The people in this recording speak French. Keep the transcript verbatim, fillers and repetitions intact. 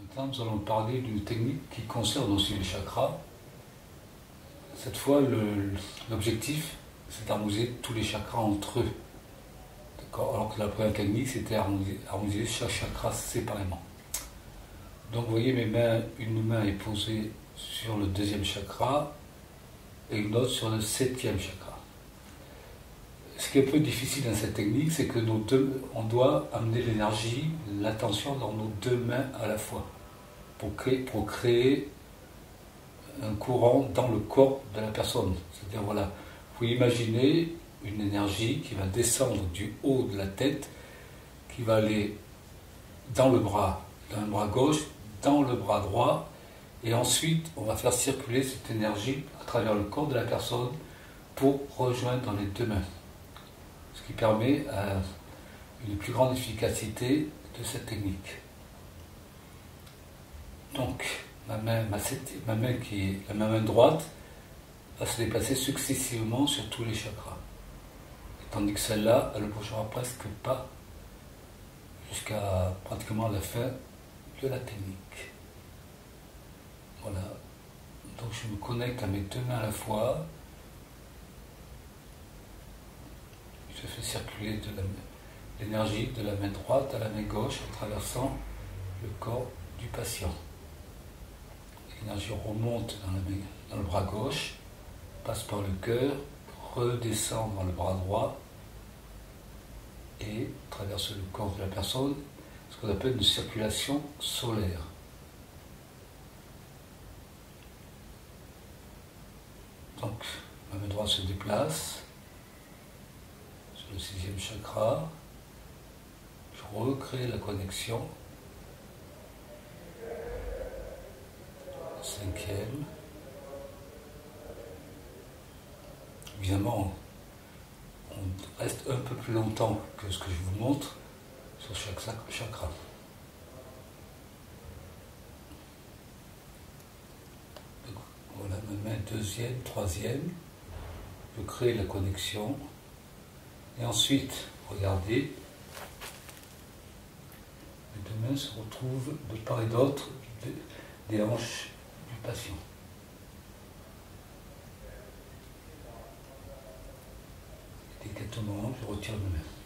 Maintenant, nous allons parler d'une technique qui concerne aussi les chakras. Cette fois, l'objectif, c'est d'harmoniser tous les chakras entre eux. Alors que la première technique, c'était harmoniser, harmoniser chaque chakra séparément. Donc vous voyez, mes mains, une main est posée sur le deuxième chakra et une autre sur le septième chakra. Ce qui est un peu difficile dans cette technique, c'est que nos deux, on doit amener l'énergie, l'attention dans nos deux mains à la fois pour créer, pour créer un courant dans le corps de la personne. C'est-à-dire, voilà, vous pouvez imaginer une énergie qui va descendre du haut de la tête, qui va aller dans le bras, dans le bras gauche, dans le bras droit, et ensuite on va faire circuler cette énergie à travers le corps de la personne pour rejoindre dans les deux mains. Ce qui permet euh, une plus grande efficacité de cette technique. Donc, ma main, ma, ma main qui est la main droite va se déplacer successivement sur tous les chakras. Tandis que celle-là, elle ne bougera presque pas jusqu'à pratiquement la fin de la technique. Voilà. Donc je me connecte à mes deux mains à la fois. Je fais circuler de l'énergie de la main droite à la main gauche en traversant le corps du patient. L'énergie remonte dans, la main, dans le bras gauche, passe par le cœur, redescend dans le bras droit et traverse le corps de la personne, ce qu'on appelle une circulation solaire. Donc, ma main droite se déplace sur le sixième chakra, je recrée la connexion, cinquième. Évidemment, on reste un peu plus longtemps que ce que je vous montre sur chaque chakra. Donc, voilà ma main deuxième, troisième. Je crée la connexion. Et ensuite, regardez, les deux mains se retrouvent de part et d'autre des hanches du patient. Délicatement, je retire mes mains.